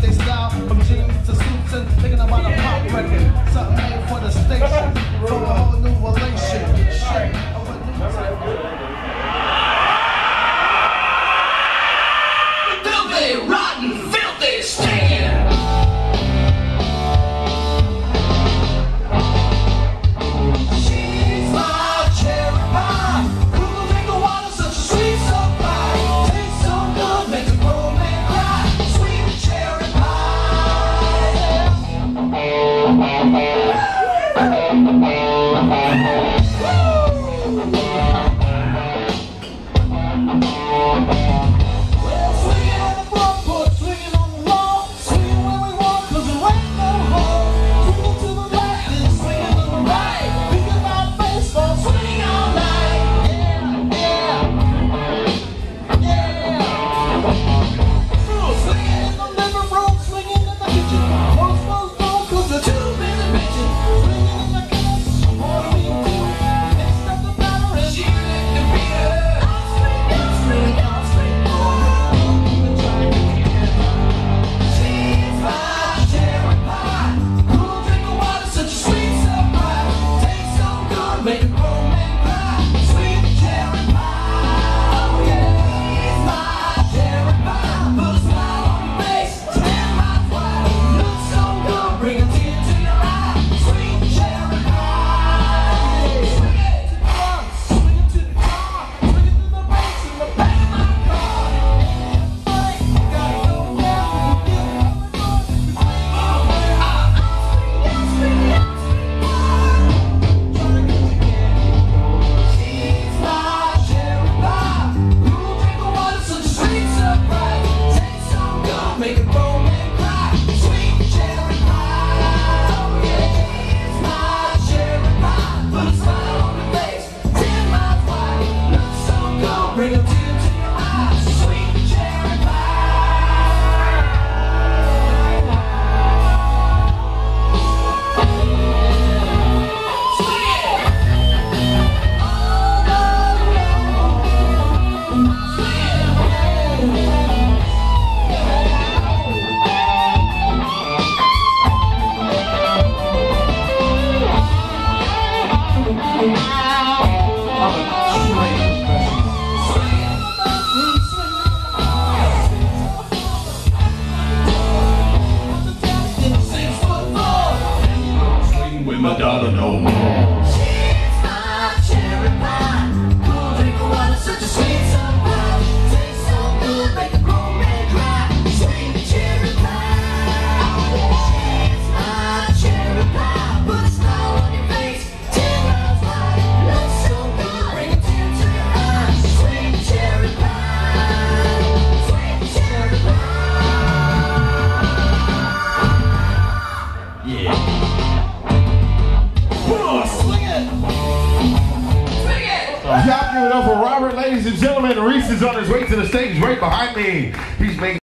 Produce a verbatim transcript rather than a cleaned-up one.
like they style from jeans to suits and thinking about a pop record. Something made for the station, from a whole new relation. Shit, of a new Filthy, rotten, filthy stand. Madonna no more. She's my cherry pie. Cool drink of water, such a sweet surprise. Tastes so good, make a grown man cry. Sweet cherry pie. She's my cherry pie. Put a smile on your face, ten miles wide. Looks so good, bring a tear to your eyes. Sweet cherry pie. Sweet cherry pie. Yeah. Y'all give it up for Robert, ladies and gentlemen. Reese is on his way to the stage right behind me. He's making